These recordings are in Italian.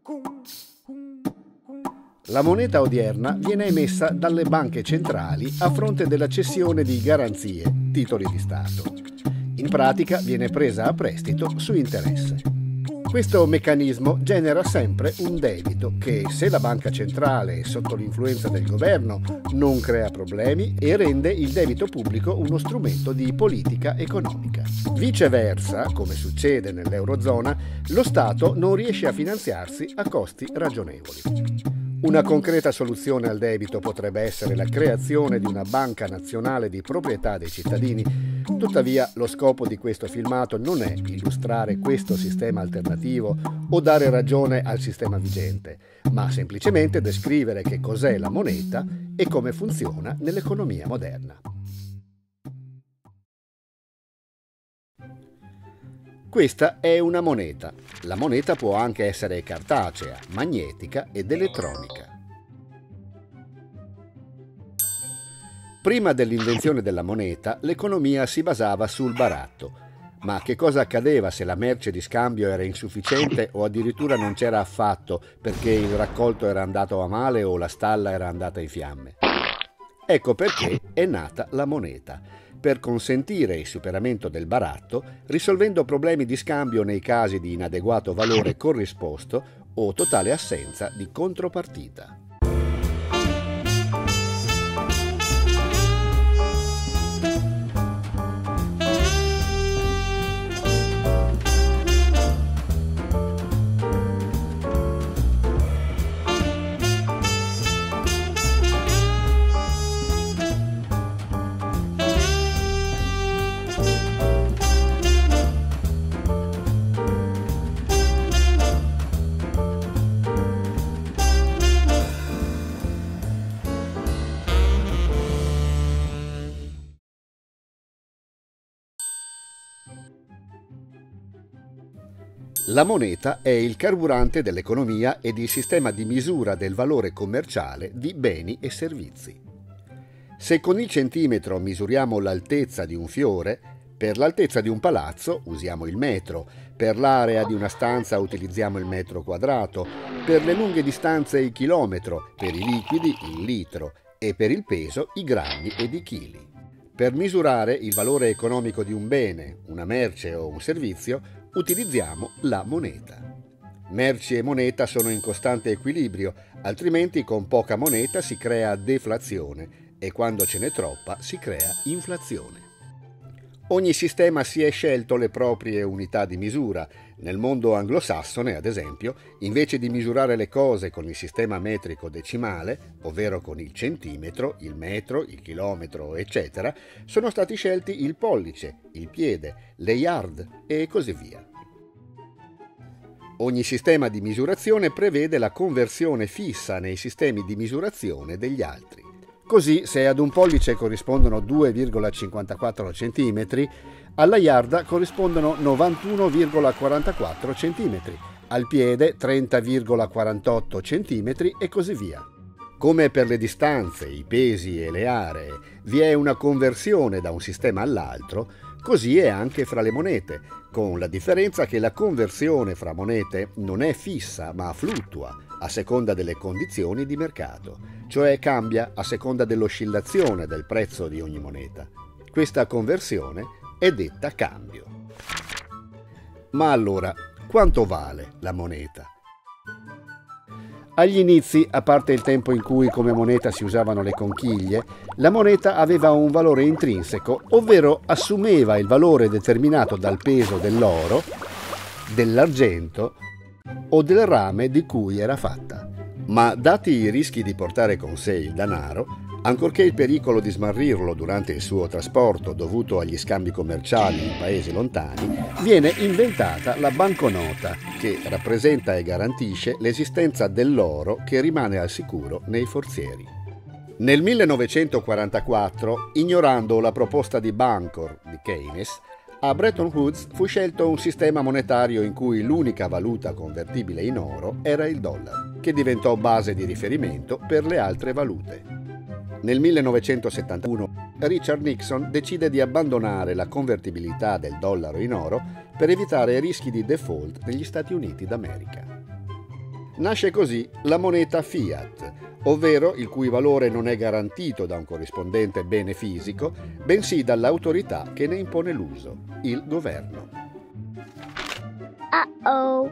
La moneta odierna viene emessa dalle banche centrali a fronte della cessione di garanzie, titoli di Stato. In pratica viene presa a prestito su interesse. Questo meccanismo genera sempre un debito che, se la banca centrale è sotto l'influenza del governo, non crea problemi e rende il debito pubblico uno strumento di politica economica. Viceversa, come succede nell'Eurozona, lo Stato non riesce a finanziarsi a costi ragionevoli. Una concreta soluzione al debito potrebbe essere la creazione di una banca nazionale di proprietà dei cittadini. Tuttavia, lo scopo di questo filmato non è illustrare questo sistema alternativo o dare ragione al sistema vigente, ma semplicemente descrivere che cos'è la moneta e come funziona nell'economia moderna. Questa è una moneta. La moneta può anche essere cartacea, magnetica ed elettronica. Prima dell'invenzione della moneta, l'economia si basava sul baratto. Ma che cosa accadeva se la merce di scambio era insufficiente o addirittura non c'era affatto perché il raccolto era andato a male o la stalla era andata in fiamme? Ecco perché è nata la moneta, per consentire il superamento del baratto, risolvendo problemi di scambio nei casi di inadeguato valore corrisposto o totale assenza di contropartita. La moneta è il carburante dell'economia ed il sistema di misura del valore commerciale di beni e servizi. Se con il centimetro misuriamo l'altezza di un fiore, per l'altezza di un palazzo usiamo il metro, per l'area di una stanza utilizziamo il metro quadrato, per le lunghe distanze il chilometro, per i liquidi il litro e per il peso i grammi ed i chili. Per misurare il valore economico di un bene, una merce o un servizio, utilizziamo la moneta. Merci e moneta sono in costante equilibrio, altrimenti con poca moneta si crea deflazione e quando ce n'è troppa si crea inflazione. Ogni sistema si è scelto le proprie unità di misura. Nel mondo anglosassone, ad esempio, invece di misurare le cose con il sistema metrico decimale, ovvero con il centimetro, il metro, il chilometro, eccetera, sono stati scelti il pollice, il piede, le yard e così via. Ogni sistema di misurazione prevede la conversione fissa nei sistemi di misurazione degli altri. Così, se ad un pollice corrispondono 2,54 cm, alla yarda corrispondono 91,44 cm, al piede 30,48 cm e così via. Come per le distanze, i pesi e le aree vi è una conversione da un sistema all'altro, così è anche fra le monete, con la differenza che la conversione fra monete non è fissa ma fluttua a seconda delle condizioni di mercato, cioè cambia a seconda dell'oscillazione del prezzo di ogni moneta. Questa conversione è detta cambio. Ma allora, quanto vale la moneta? Agli inizi, a parte il tempo in cui come moneta si usavano le conchiglie, la moneta aveva un valore intrinseco, ovvero assumeva il valore determinato dal peso dell'oro, dell'argento o del rame di cui era fatta. Ma dati i rischi di portare con sé il denaro, ancorché il pericolo di smarrirlo durante il suo trasporto dovuto agli scambi commerciali in paesi lontani, viene inventata la banconota, che rappresenta e garantisce l'esistenza dell'oro che rimane al sicuro nei forzieri. Nel 1944, ignorando la proposta di Bancor di Keynes, a Bretton Woods fu scelto un sistema monetario in cui l'unica valuta convertibile in oro era il dollaro, che diventò base di riferimento per le altre valute. Nel 1971 Richard Nixon decide di abbandonare la convertibilità del dollaro in oro per evitare rischi di default negli Stati Uniti d'America. Nasce così la moneta fiat, ovvero il cui valore non è garantito da un corrispondente bene fisico, bensì dall'autorità che ne impone l'uso, il governo. Uh-oh.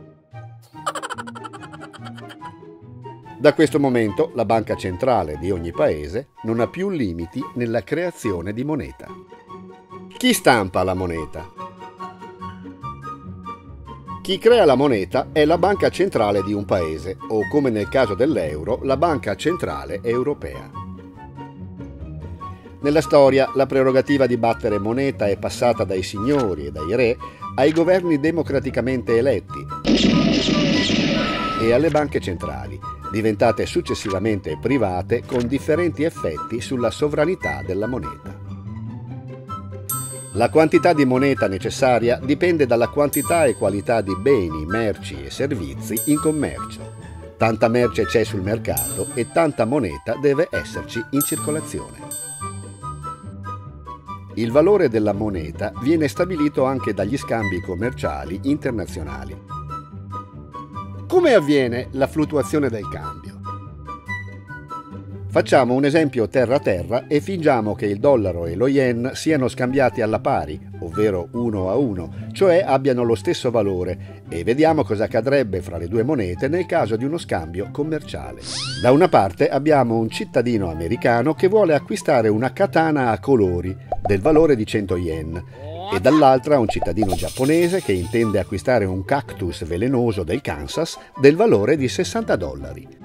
Da questo momento la banca centrale di ogni paese non ha più limiti nella creazione di moneta. Chi stampa la moneta? Chi crea la moneta è la banca centrale di un paese, o come nel caso dell'euro, la banca centrale europea. Nella storia la prerogativa di battere moneta è passata dai signori e dai re ai governi democraticamente eletti e alle banche centrali, diventate successivamente private con differenti effetti sulla sovranità della moneta. La quantità di moneta necessaria dipende dalla quantità e qualità di beni, merci e servizi in commercio. Tanta merce c'è sul mercato e tanta moneta deve esserci in circolazione. Il valore della moneta viene stabilito anche dagli scambi commerciali internazionali. Come avviene la fluttuazione del cambio? Facciamo un esempio terra-terra e fingiamo che il dollaro e lo yen siano scambiati alla pari, ovvero 1 a 1, cioè abbiano lo stesso valore, e vediamo cosa accadrebbe fra le due monete nel caso di uno scambio commerciale. Da una parte abbiamo un cittadino americano che vuole acquistare una katana a colori del valore di 100 yen e dall'altra un cittadino giapponese che intende acquistare un cactus velenoso del Kansas del valore di $60.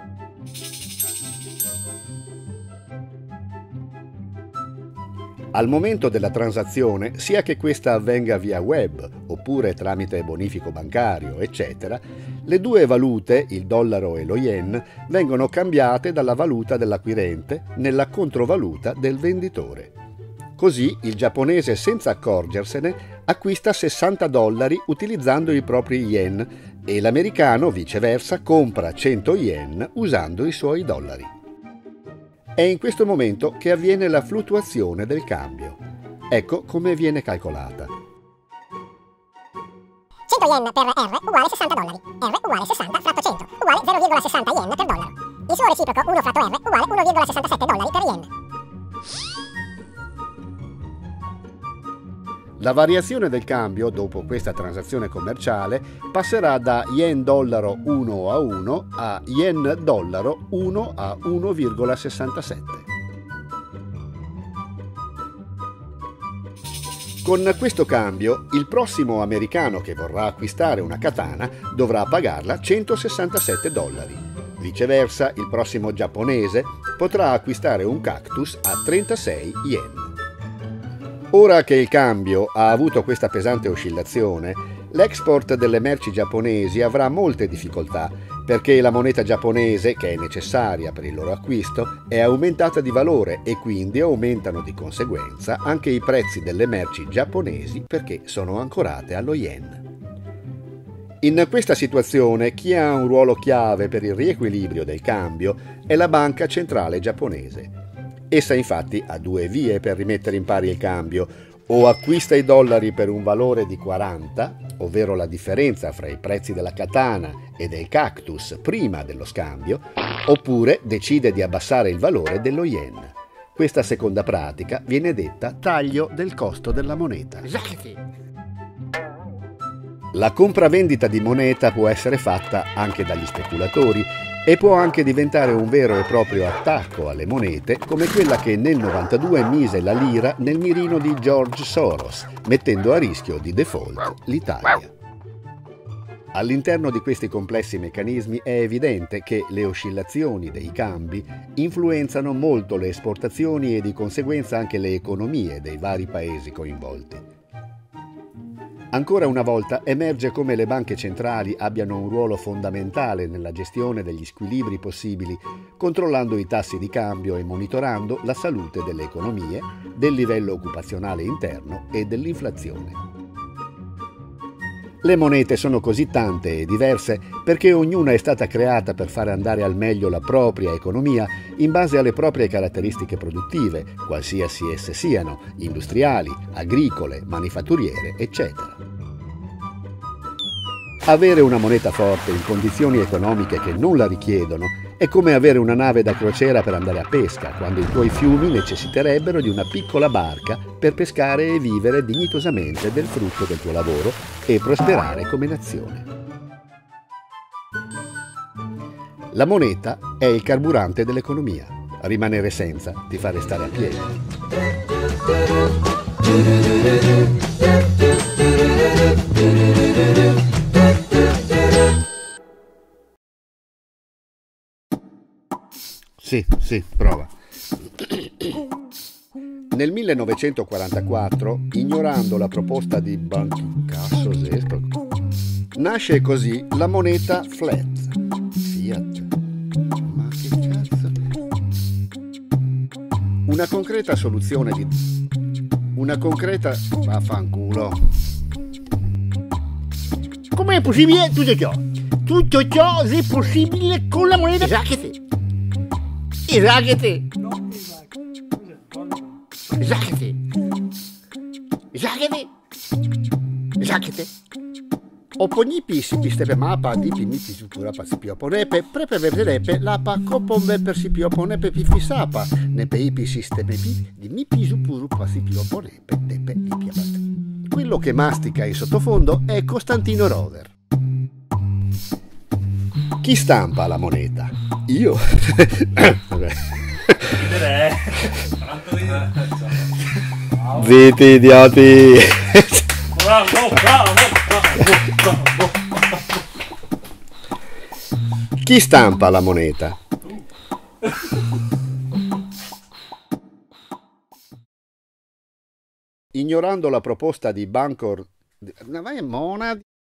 Al momento della transazione, sia che questa avvenga via web oppure tramite bonifico bancario, eccetera, le due valute, il dollaro e lo yen, vengono cambiate dalla valuta dell'acquirente nella controvaluta del venditore. Così il giapponese, senza accorgersene, acquista $60 utilizzando i propri yen e l'americano, viceversa, compra 100 yen usando i suoi dollari. È in questo momento che avviene la fluttuazione del cambio. Ecco come viene calcolata. 100 yen per R uguale $60. R uguale 60 fratto 100 uguale 0,60 yen per dollaro. Il suo reciproco 1 fratto R uguale $1,67 per yen. La variazione del cambio dopo questa transazione commerciale passerà da yen-dollaro 1 a 1 a yen-dollaro 1 a 1,67. Con questo cambio, il prossimo americano che vorrà acquistare una katana dovrà pagarla $167. Viceversa, il prossimo giapponese potrà acquistare un cactus a 36 yen. Ora che il cambio ha avuto questa pesante oscillazione, l'export delle merci giapponesi avrà molte difficoltà perché la moneta giapponese, che è necessaria per il loro acquisto, è aumentata di valore e quindi aumentano di conseguenza anche i prezzi delle merci giapponesi perché sono ancorate allo yen. In questa situazione chi ha un ruolo chiave per il riequilibrio del cambio è la banca centrale giapponese. Essa infatti ha due vie per rimettere in pari il cambio: o acquista i dollari per un valore di 40, ovvero la differenza fra i prezzi della katana e del cactus prima dello scambio, oppure decide di abbassare il valore dello yen. Questa seconda pratica viene detta taglio del costo della moneta. La compravendita di moneta può essere fatta anche dagli speculatori e può anche diventare un vero e proprio attacco alle monete, come quella che nel 92 mise la lira nel mirino di George Soros, mettendo a rischio di default l'Italia. All'interno di questi complessi meccanismi è evidente che le oscillazioni dei cambi influenzano molto le esportazioni e di conseguenza anche le economie dei vari paesi coinvolti. Ancora una volta emerge come le banche centrali abbiano un ruolo fondamentale nella gestione degli squilibri possibili, controllando i tassi di cambio e monitorando la salute delle economie, del livello occupazionale interno e dell'inflazione. Le monete sono così tante e diverse perché ognuna è stata creata per fare andare al meglio la propria economia in base alle proprie caratteristiche produttive, qualsiasi esse siano, industriali, agricole, manifatturiere, eccetera. Avere una moneta forte in condizioni economiche che non la richiedono è come avere una nave da crociera per andare a pesca, quando i tuoi fiumi necessiterebbero di una piccola barca per pescare e vivere dignitosamente del frutto del tuo lavoro e prosperare come nazione. La moneta è il carburante dell'economia. Rimanere senza ti fa restare a piedi. Sì, prova. Nel 1944, ignorando la proposta di nasce così la moneta flat. Fiat. Ma che cazzo? Una concreta soluzione di... Vaffanculo. Com'è possibile tutto ciò? Tutto ciò è possibile con la moneta Esaghete. Oponipi si pistepe mapa di pinipi sutura pasipio ponepe prepe verderepe lapa copombe per sipio ponepe pifisapa nepe ipi sisteme di mipi supuru pasipio ponepe tepe di piabate. Quello che mastica in sottofondo è Costantino Rover. Chi stampa la moneta? Io? Zitti, idioti! Bravo! Chi stampa la moneta? Ignorando la proposta di Bancor...